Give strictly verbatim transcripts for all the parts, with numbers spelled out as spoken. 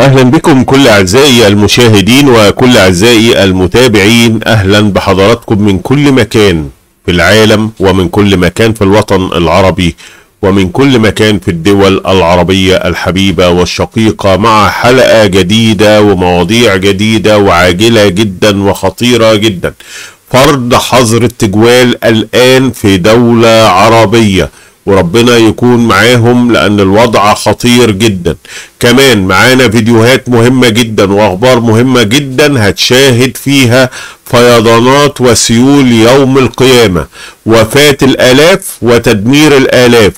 أهلا بكم كل أعزائي المشاهدين وكل أعزائي المتابعين. أهلا بحضراتكم من كل مكان في العالم ومن كل مكان في الوطن العربي ومن كل مكان في الدول العربية الحبيبة والشقيقة مع حلقة جديدة ومواضيع جديدة وعاجلة جدا وخطيرة جدا. فرض حظر التجوال الآن في دولة عربية، وربنا يكون معاهم لأن الوضع خطير جدا. كمان معانا فيديوهات مهمة جدا وأخبار مهمة جدا هتشاهد فيها فيضانات وسيول يوم القيامة، وفاة الآلاف وتدمير الآلاف.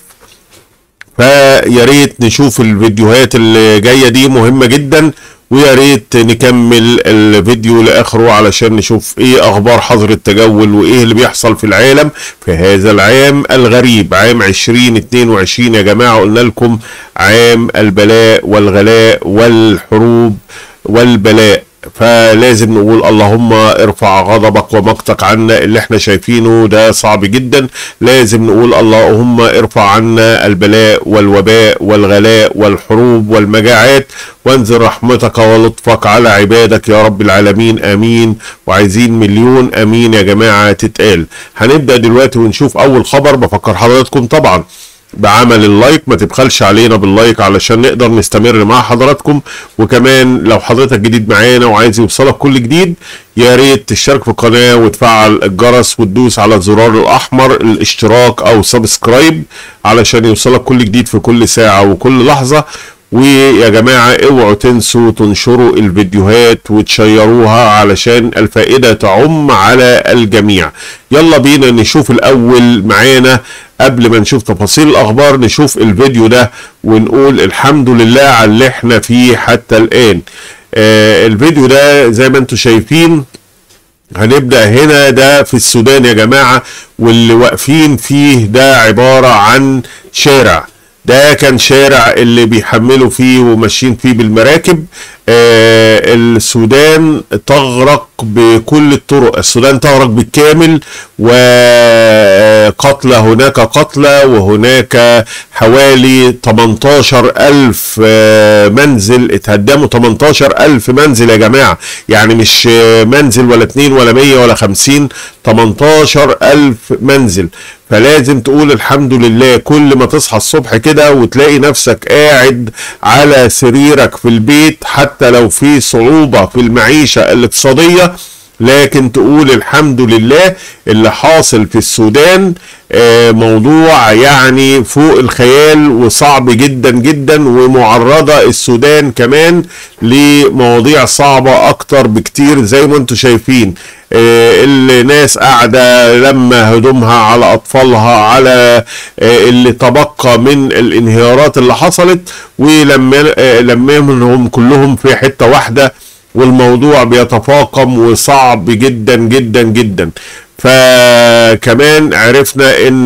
فياريت نشوف الفيديوهات اللي جاية دي مهمة جدا، ويا ريت نكمل الفيديو لاخره علشان نشوف ايه اخبار حظر التجول وايه اللي بيحصل في العالم في هذا العام الغريب، عام عشرين اتنين وعشرين. يا جماعة قلنا لكم عام البلاء والغلاء والحروب والبلاء، فلازم نقول اللهم ارفع غضبك ومقتك عنا. اللي احنا شايفينه ده صعب جدا، لازم نقول اللهم ارفع عنا البلاء والوباء والغلاء والحروب والمجاعات، وانزل رحمتك ولطفك على عبادك يا رب العالمين، امين. وعايزين مليون امين يا جماعة تتقال. هنبدأ دلوقتي ونشوف اول خبر. بفكر حضراتكم طبعا بعمل اللايك، ما تبخلش علينا باللايك علشان نقدر نستمر مع حضراتكم. وكمان لو حضرتك جديد معانا وعايز يوصلك كل جديد، يا ريت تشترك في القناة وتفعل الجرس وتدوس على الزرار الاحمر الاشتراك او سبسكرايب علشان يوصلك كل جديد في كل ساعة وكل لحظة. ويا جماعة اوعوا تنسوا تنشروا الفيديوهات وتشيروها علشان الفائدة تعم على الجميع. يلا بينا نشوف الاول معانا قبل ما نشوف تفاصيل الاخبار، نشوف الفيديو ده ونقول الحمد لله على اللي احنا فيه حتى الان. آه الفيديو ده زي ما انتم شايفين هنبدأ هنا، ده في السودان يا جماعة، واللي واقفين فيه ده عبارة عن شارع. ده كان شارع اللي بيحملوا فيه وماشيين فيه بالمراكب. آه السودان تغرق بكل الطرق، السودان تغرق بالكامل، وقتلى هناك قتلى، وهناك حوالي تمنتاشر ألف آه منزل اتهدموا. تمنتاشر ألف منزل يا جماعة، يعني مش منزل ولا اتنين ولا مية ولا خمسين، تمنتاشر ألف منزل. فلازم تقول الحمد لله. كل ما تصحى الصبح كده وتلاقي نفسك قاعد على سريرك في البيت، حتى لو في صعوبة في المعيشة الاقتصادية، لكن تقول الحمد لله. اللي حاصل في السودان موضوع يعني فوق الخيال وصعب جدا جدا، ومعرضة السودان كمان لمواضيع صعبة اكتر بكتير زي ما انتم شايفين. الناس قاعدة لما هدومها على اطفالها، على اللي تبقى من الانهيارات اللي حصلت، ولمهم كلهم في حتة واحدة، والموضوع بيتفاقم وصعب جدا جدا جدا. فكمان عرفنا ان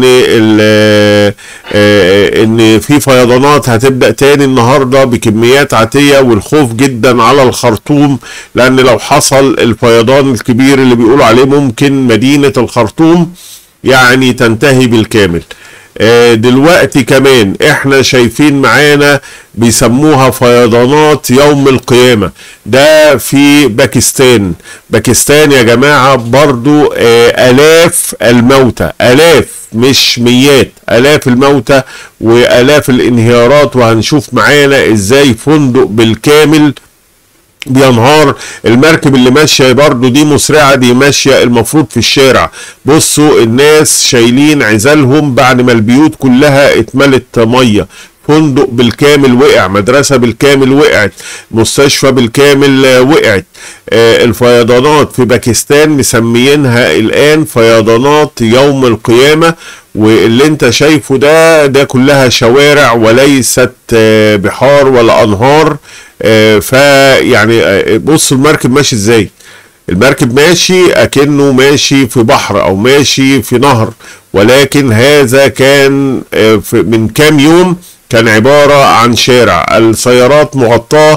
ان في فيضانات هتبدأ تاني النهاردة بكميات عاتية، والخوف جدا على الخرطوم، لان لو حصل الفيضان الكبير اللي بيقولوا عليه ممكن مدينة الخرطوم يعني تنتهي بالكامل. دلوقتي كمان احنا شايفين معانا بيسموها فيضانات يوم القيامة. ده في باكستان. باكستان يا جماعة برضو آلاف الموتى، آلاف مش ميات، آلاف الموتى وآلاف الانهيارات. وهنشوف معانا ازاي فندق بالكامل بينهار. المركب اللي ماشيه برضو دي مسرعه، دي ماشيه المفروض في الشارع. بصوا الناس شايلين عزالهم بعد ما البيوت كلها اتملت ميه. فندق بالكامل وقع، مدرسه بالكامل وقعت، مستشفى بالكامل وقعت. آه الفيضانات في باكستان مسميينها الان فيضانات يوم القيامه. واللي انت شايفه ده ده كلها شوارع وليست آه بحار ولا انهار. آه فيعني آه بص المركب ماشي ازاي. المركب ماشي اكنه ماشي في بحر او ماشي في نهر، ولكن هذا كان آه من كام يوم كان عبارة عن شارع. السيارات مغطاة.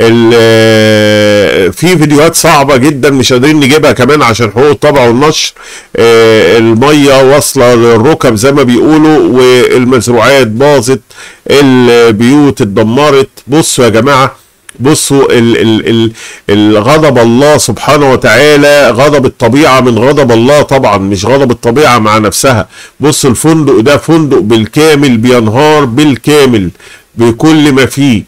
في فيديوهات صعبة جدا مش قادرين نجيبها كمان عشان حقوق الطبع والنشر. المية واصلة للركب زي ما بيقولوا، والمزروعات باظت، البيوت اتدمرت. بصوا يا جماعة بصوا ال ال ال الغضب الله سبحانه وتعالى، غضب الطبيعة من غضب الله طبعا، مش غضب الطبيعة مع نفسها. بص الفندق ده فندق بالكامل بينهار بالكامل بكل ما فيه.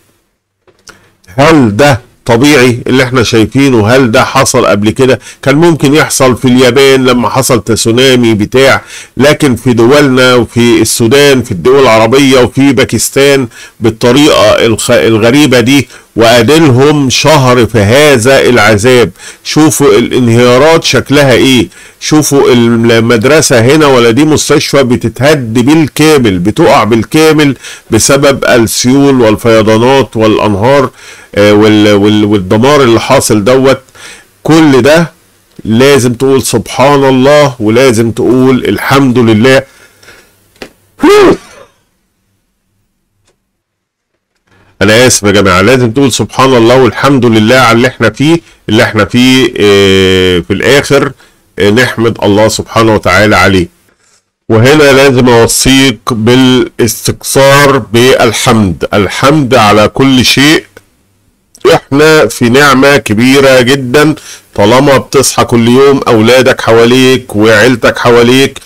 هل ده طبيعي اللي احنا شايفينه؟ هل ده حصل قبل كده؟ كان ممكن يحصل في اليابان لما حصل تسونامي بتاع، لكن في دولنا وفي السودان في الدول العربية وفي باكستان بالطريقة الغريبة دي، وأدلهم شهر في هذا العذاب. شوفوا الانهيارات شكلها ايه، شوفوا المدرسة هنا ولا دي مستشفى بتتهد بالكامل، بتقع بالكامل بسبب السيول والفيضانات والأنهار والدمار اللي حاصل دوت. كل ده لازم تقول سبحان الله، ولازم تقول الحمد لله. انا اسف يا جماعه، لازم تقول سبحان الله والحمد لله على اللي احنا فيه، اللي احنا فيه اه في الاخر اه نحمد الله سبحانه وتعالى عليه. وهنا لازم اوصيك بالاستكثار بالحمد، الحمد على كل شيء. احنا في نعمة كبيرة جدا طالما بتصحى كل يوم اولادك حواليك وعيلتك حواليك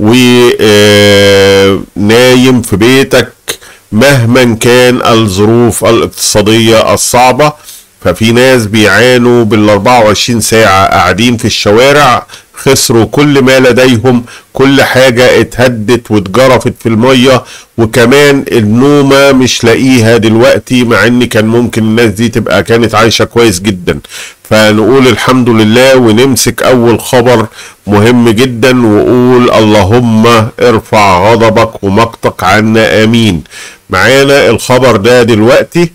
ونايم في بيتك مهما كان الظروف الاقتصادية الصعبة. ففي ناس بيعانوا بال أربعة وعشرين ساعة قاعدين في الشوارع، خسروا كل ما لديهم، كل حاجة اتهدت واتجرفت في المية، وكمان النومة مش لاقيها دلوقتي، مع ان كان ممكن الناس دي تبقى كانت عايشة كويس جدا. فنقول الحمد لله ونمسك اول خبر مهم جدا وقول اللهم ارفع غضبك ومقتك عنا امين. معانا الخبر ده دلوقتي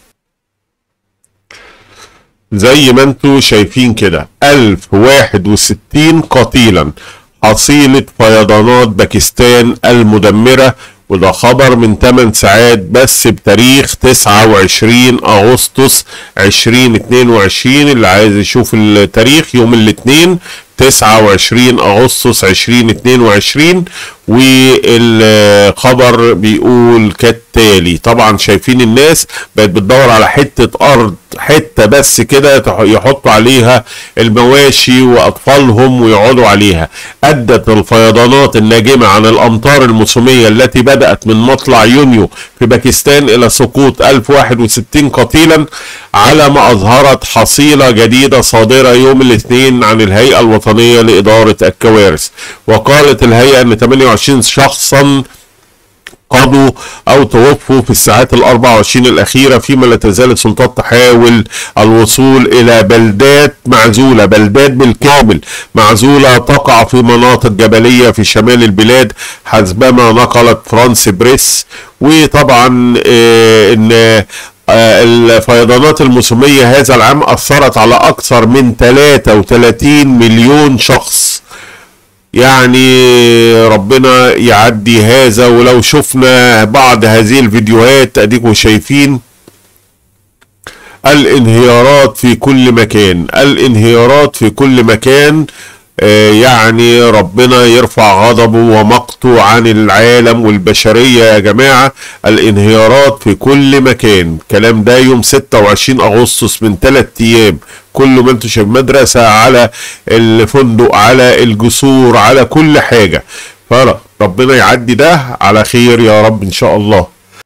زي ما انتوا شايفين كده، ألف وواحد وستين قتيلا حصيلة فيضانات باكستان المدمرة. وده خبر من ثمان ساعات بس بتاريخ تسعة وعشرين أغسطس ألفين واثنين وعشرين. اللي عايز يشوف التاريخ يوم الاثنين تسعة وعشرين أغسطس ألفين واثنين وعشرين. والخبر بيقول كالتالي، طبعا شايفين الناس بقت بتدور على حتة أرض، حتة بس كده يحطوا عليها المواشي وأطفالهم ويقعدوا عليها. أدت الفيضانات الناجمة عن الأمطار الموسمية التي بدأت من مطلع يونيو في باكستان إلى سقوط ألف وواحد وستين قتيلا، على ما أظهرت حصيلة جديدة صادرة يوم الاثنين عن الهيئة الوطنية لإدارة الكوارث. وقالت الهيئة أن ثمانية وعشرين شخصا قضوا أو توفوا في الساعات الأربع وعشرين الأخيرة، فيما لا تزال السلطات تحاول الوصول إلى بلدات معزولة، بلدات بالكامل معزولة تقع في مناطق جبلية في شمال البلاد حسبما نقلت فرانس بريس. وطبعا آه إن آه الفيضانات الموسمية هذا العام أثرت على أكثر من ثلاثة وثلاثين مليون شخص. يعني ربنا يعدي هذا. ولو شفنا بعض هذه الفيديوهات اديكم شايفين الانهيارات في كل مكان، الانهيارات في كل مكان. آه يعني ربنا يرفع غضبه ومقته عن العالم والبشرية يا جماعة. الانهيارات في كل مكان. الكلام ده يوم ستة وعشرين أغسطس من ثلاث أيام. كل ما انتوا شايف مدرسة، على الفندق، على الجسور، على كل حاجة. فربنا يعدي ده على خير يا رب ان شاء الله.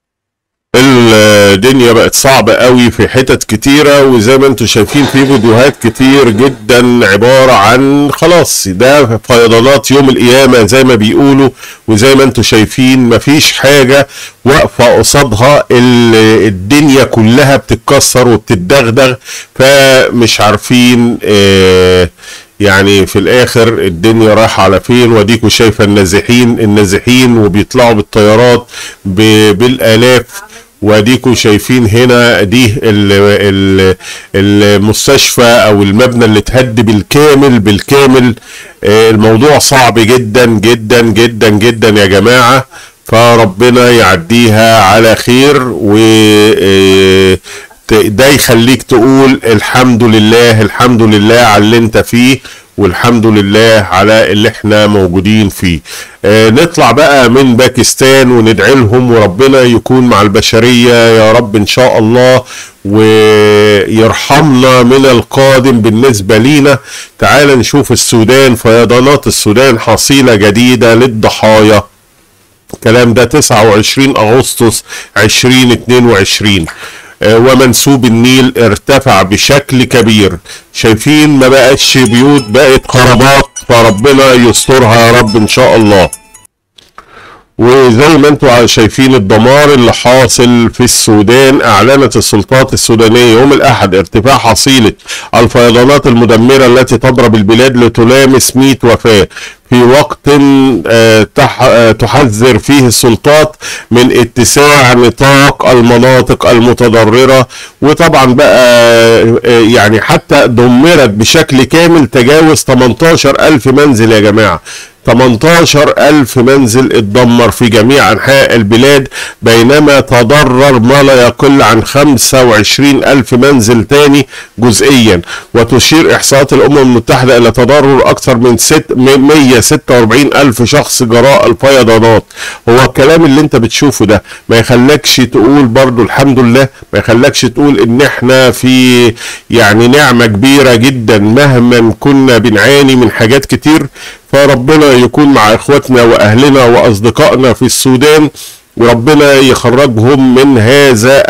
الدنيا بقت صعبة قوي في حتت كتيرة، وزي ما انتوا شايفين في فيديوهات كتير جدا عبارة عن خلاص ده فيضانات يوم القيامة زي ما بيقولوا. وزي ما انتوا شايفين مفيش حاجة واقفة قصادها، الدنيا كلها بتتكسر وبتتدغدغ، فمش عارفين اه يعني في الاخر الدنيا رايحه على فين. وديكوا شايفه النازحين النازحين وبيطلعوا بالطيارات بالالاف. واديكوا شايفين هنا دي المستشفى او المبنى اللي اتهد بالكامل بالكامل. الموضوع صعب جدا جدا جدا جدا يا جماعه. فربنا يعديها على خير، و ده يخليك تقول الحمد لله الحمد لله على اللي انت فيه. والحمد لله على اللي احنا موجودين فيه. اه نطلع بقى من باكستان وندعي لهم وربنا يكون مع البشرية يا رب ان شاء الله ويرحمنا من القادم بالنسبة لينا. تعال نشوف السودان. فيضانات السودان حصيلة جديدة للضحايا. الكلام ده تسعة وعشرين أغسطس ألفين واثنين وعشرين. ومنسوب النيل ارتفع بشكل كبير. شايفين ما بقتش بيوت، بقت خرابات، فربنا يسترها يا رب ان شاء الله. وزي ما انتم شايفين الدمار اللي حاصل في السودان. اعلنت السلطات السودانية يوم الاحد ارتفاع حصيلة الفيضانات المدمرة التي تضرب البلاد لتلامس مئة وفاة في وقت تحذر فيه السلطات من اتساع نطاق المناطق المتضررة. وطبعا بقى يعني حتى دمرت بشكل كامل تجاوز ثمانية عشر ألف منزل يا جماعة. ثمانية عشر ألف منزل اتدمر في جميع أنحاء البلاد، بينما تضرر ما لا يقل عن خمسة وعشرين ألف منزل تاني جزئيا. وتشير إحصاءات الأمم المتحدة إلى تضرر أكثر من مئة وستة وأربعين ألف شخص جراء الفيضانات. هو الكلام اللي انت بتشوفه ده ما يخلكش تقول برضو الحمد لله؟ ما يخلكش تقول إن احنا في يعني نعمة كبيرة جدا مهما كنا بنعاني من حاجات كتير؟ فربنا يكون مع اخواتنا واهلنا واصدقائنا في السودان، وربنا يخرجهم من هذا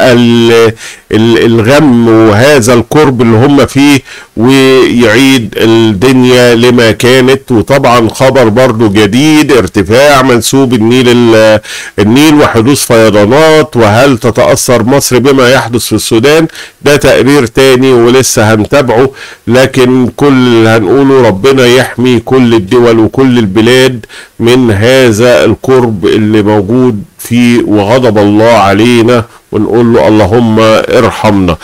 الغم وهذا الكرب اللي هم فيه، ويعيد الدنيا لما كانت. وطبعا خبر برضو جديد، ارتفاع منسوب النيل النيل وحدوث فيضانات. وهل تتأثر مصر بما يحدث في السودان؟ ده تقرير تاني ولسه هنتابعه، لكن كل اللي هنقوله ربنا يحمي كل الدول وكل البلاد من هذا الكرب اللي موجود فيه وغضب الله علينا، ونقول له اللهم ارحمنا.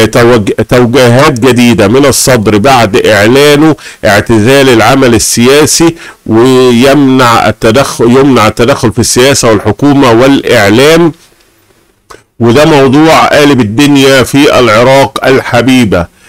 توجيهات جديدة من الصدر بعد اعلانه اعتزال العمل السياسي، ويمنع التدخل يمنع التدخل في السياسة والحكومة والاعلام. وده موضوع قالب الدنيا في العراق الحبيبة.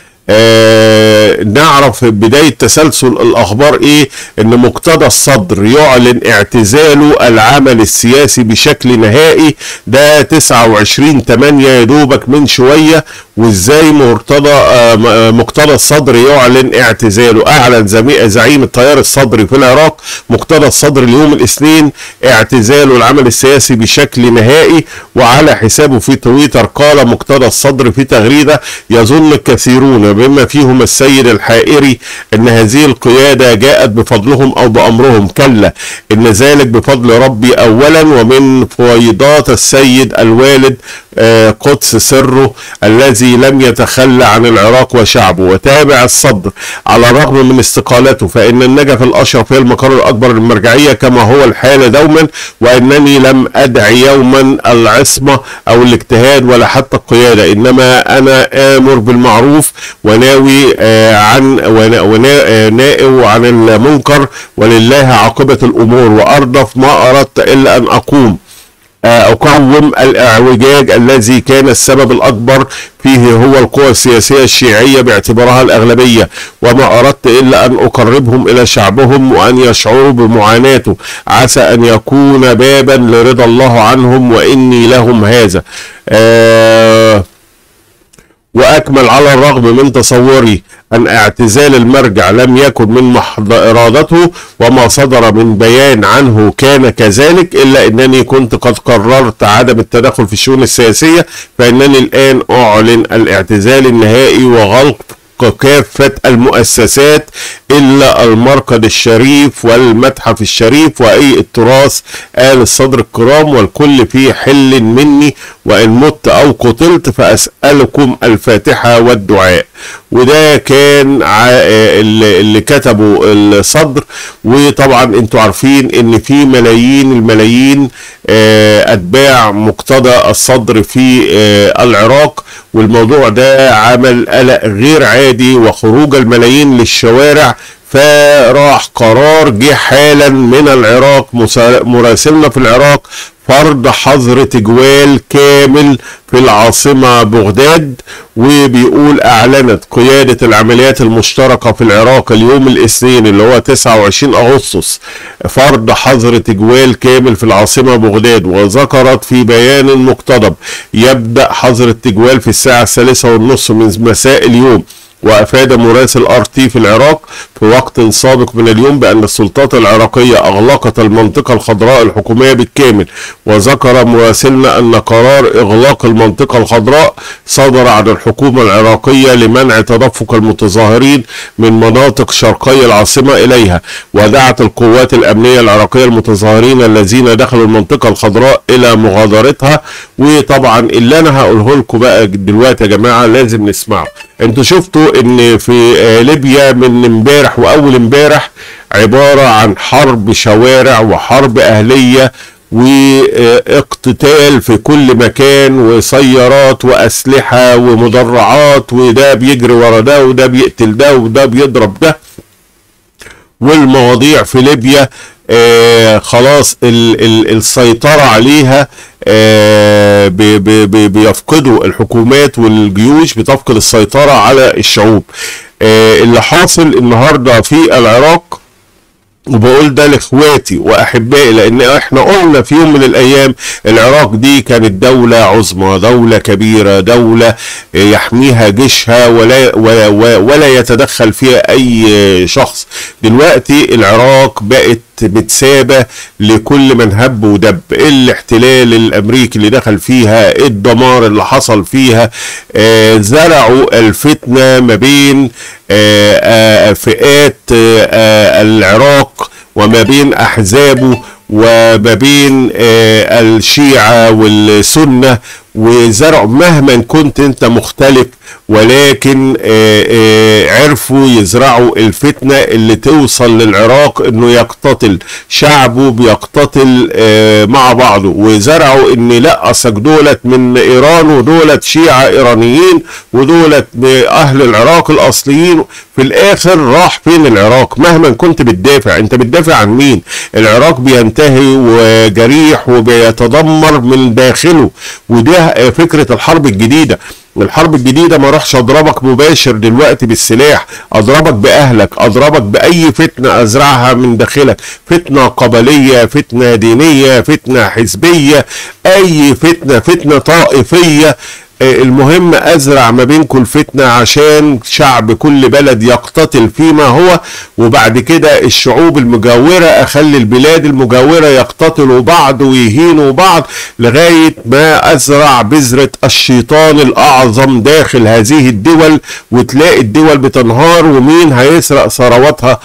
آه نعرف بداية تسلسل الأخبار إيه؟ إن مقتدى الصدر يعلن اعتزاله العمل السياسي بشكل نهائي. ده تسعة وعشرين ثمانية يا دوبك من شوية. وإزاي مرتضى آه مقتدى الصدر يعلن اعتزاله؟ أعلن زعيم التيار الصدري في العراق مقتدى الصدر اليوم الاثنين اعتزاله العمل السياسي بشكل نهائي. وعلى حسابه في تويتر قال مقتدى الصدر في تغريدة: يظن الكثيرون بما فيهم السيد الحائري ان هذه القيادة جاءت بفضلهم او بامرهم. كلا، ان ذلك بفضل ربي اولا، ومن فويضات السيد الوالد آه قدس سره الذي لم يتخلى عن العراق وشعبه. وتابع الصدر: على الرغم من استقالته فان النجف الاشرف هي المقر الاكبر للمرجعية كما هو الحال دوما، وانني لم ادعي يوما العصمة او الاجتهاد ولا حتى القيادة، انما انا امر بالمعروف وناوي آه عن ونائب عن المنكر، ولله عاقبة الامور، واردف ما اردت الا ان اقوم أقوم الاعوجاج الذي كان السبب الأكبر فيه هو القوى السياسية الشيعية باعتبارها الأغلبية، وما أردت إلا أن أقربهم إلى شعبهم وأن يشعروا بمعاناته، عسى أن يكون بابا لرضا الله عنهم وإني لهم هذا. آه وأكمل: على الرغم من تصوري أن اعتزال المرجع لم يكن من محض إرادته وما صدر من بيان عنه كان كذلك، إلا أنني كنت قد قررت عدم التدخل في الشؤون السياسية، فإنني الآن أعلن الاعتزال النهائي وغلق كافة المؤسسات إلا المرقد الشريف والمتحف الشريف وأي التراث آل الصدر الكرام، والكل في حل مني، وإن مت أو قتلت فأسألكم الفاتحة والدعاء. وده كان اللي كتبه الصدر. وطبعا انتوا عارفين ان في ملايين الملايين اتباع مقتدى الصدر في العراق، والموضوع ده عمل قلق غير عادي وخروج الملايين للشوارع. فراح قرار جه حالا من العراق، مراسلنا في العراق فرض حظر تجوال كامل في العاصمة بغداد. وبيقول اعلنت قيادة العمليات المشتركة في العراق اليوم الاثنين اللي هو تسعة وعشرين اغسطس فرض حظر تجوال كامل في العاصمة بغداد، وذكرت في بيان مقتضب يبدأ حظر التجوال في الساعة الثالثة والنصف من مساء اليوم. وأفاد مراسل ار تي في العراق في وقت سابق من اليوم بأن السلطات العراقية أغلقت المنطقة الخضراء الحكومية بالكامل. وذكر مراسلنا أن قرار إغلاق المنطقة الخضراء صدر عن الحكومة العراقية لمنع تدفق المتظاهرين من مناطق شرقي العاصمة إليها. ودعت القوات الأمنية العراقية المتظاهرين الذين دخلوا المنطقة الخضراء إلى مغادرتها. وطبعا اللي أنا هقوله لكم بقى دلوقتي يا جماعة لازم نسمعه. انتوا شفتوا ان في ليبيا من امبارح واول امبارح عبارة عن حرب شوارع وحرب اهلية واقتتال في كل مكان وسيارات واسلحة ومدرعات، وده بيجري ورا ده وده بيقتل ده وده بيضرب ده. والمواضيع في ليبيا آه خلاص ال ال السيطرة عليها آه بي بي بيفقدوا الحكومات والجيوش بتفقد السيطرة على الشعوب. آه اللي حاصل النهاردة في العراق، وبقول ده لاخواتي واحبائي لان احنا قلنا في يوم من الايام العراق دي كانت دولة عظمى، دولة كبيرة، دولة يحميها جيشها ولا ولا ولا يتدخل فيها اي شخص. دلوقتي العراق بقت متسابة لكل من هب ودب. الاحتلال الامريكي اللي دخل فيها، الدمار اللي حصل فيها، آه زرعوا الفتنة ما بين آه آه فئات آه العراق وما بين احزابه وما بين آه الشيعة والسنة، وزرعوا مهما كنت انت مختلف ولكن آآ آآ عرفوا يزرعوا الفتنة اللي توصل للعراق انه يقتتل شعبه، بيقتتل مع بعضه. وزرعوا ان لا اصلك دولت من ايران ودولت شيعة ايرانيين ودولت اهل العراق الاصليين. في الاخر راح فين العراق؟ مهما كنت بتدافع، انت بتدافع عن مين؟ العراق بينتهي وجريح وبيتدمر من داخله. وده فكرة الحرب الجديدة. الحرب الجديدة ما راحش اضربك مباشر دلوقتي بالسلاح، اضربك باهلك، اضربك باي فتنة ازرعها من داخلك، فتنة قبلية، فتنة دينية، فتنة حزبية، اي فتنة، فتنة طائفية. المهم ازرع ما بينكم الفتنة عشان شعب كل بلد يقتتل فيما هو، وبعد كده الشعوب المجاورة اخلي البلاد المجاورة يقتتلوا بعض ويهينوا بعض لغاية ما ازرع بذرة الشيطان الاعظم داخل هذه الدول، وتلاقي الدول بتنهار. ومين هيسرق ثرواتها؟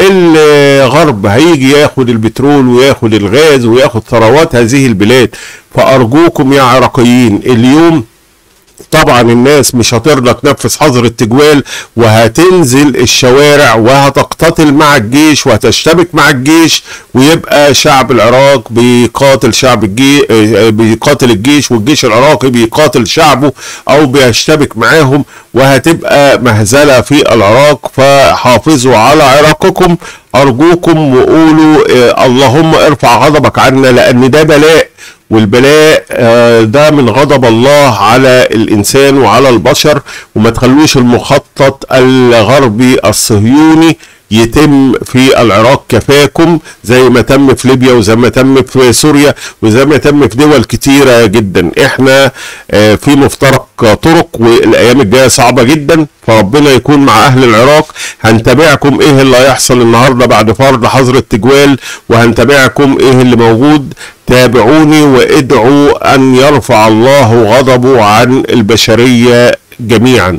الغرب هيجي ياخد البترول وياخد الغاز وياخد ثروات هذه البلاد. فارجوكم يا عراقيين اليوم طبعا الناس مش هترضى تنفذ حظر التجوال وهتنزل الشوارع وهتقتتل مع الجيش وهتشتبك مع الجيش، ويبقى شعب العراق بيقاتل شعب الجيش، بيقاتل الجيش، والجيش العراقي بيقاتل شعبه او بيشتبك معاهم، وهتبقى مهزلة في العراق. فحافظوا على عراقكم ارجوكم، وقولوا اللهم ارفع غضبك عنا، لان ده بلاء، والبلاء ده من غضب الله على الانسان وعلى البشر. وما تخلوش المخطط الغربي الصهيوني يتم في العراق. كفاكم زي ما تم في ليبيا وزي ما تم في سوريا وزي ما تم في دول كتيرة جدا. احنا في مفترق طرق والايام الجاية صعبة جدا، فربنا يكون مع اهل العراق. هنتابعكم ايه اللي هيحصل النهاردة بعد فرض حظر التجوال، وهنتابعكم ايه اللي موجود. تابعوني وادعوا ان يرفع الله غضبه عن البشرية جميعا.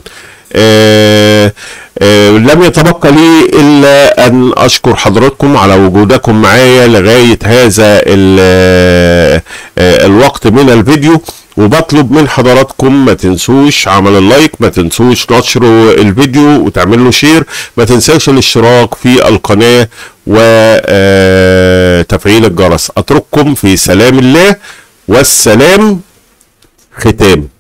آه آه لم يتبقى لي الا ان اشكر حضراتكم على وجودكم معايا لغاية هذا آه الوقت من الفيديو، وبطلب من حضراتكم ما تنسوش عمل اللايك، ما تنسوش نشر الفيديو وتعملوا شير، ما تنسوش الاشتراك في القناة وتفعيل الجرس. اترككم في سلام الله، والسلام ختام.